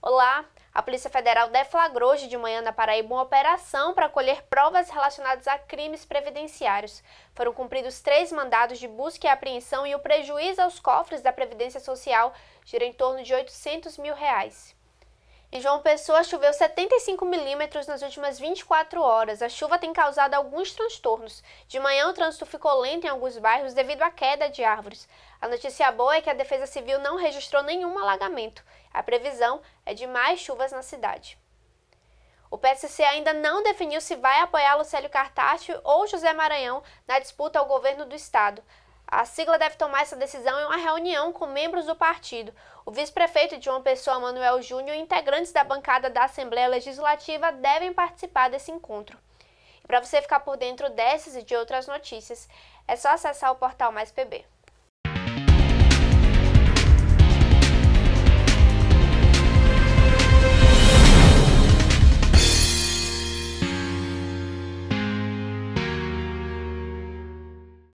Olá! A Polícia Federal deflagrou hoje de manhã na Paraíba uma operação para colher provas relacionadas a crimes previdenciários. Foram cumpridos 3 mandados de busca e apreensão e o prejuízo aos cofres da Previdência Social gira em torno de R$800 mil. Em João Pessoa, choveu 75 milímetros nas últimas 24 horas. A chuva tem causado alguns transtornos. De manhã, o trânsito ficou lento em alguns bairros devido à queda de árvores. A notícia boa é que a Defesa Civil não registrou nenhum alagamento. A previsão é de mais chuvas na cidade. O PSC ainda não definiu se vai apoiar Lucélio Cartacho ou José Maranhão na disputa ao governo do estado. A sigla deve tomar essa decisão em uma reunião com membros do partido. O vice-prefeito de João Pessoa, Manuel Júnior, e integrantes da bancada da Assembleia Legislativa devem participar desse encontro. E para você ficar por dentro dessas e de outras notícias, é só acessar o portal Mais PB.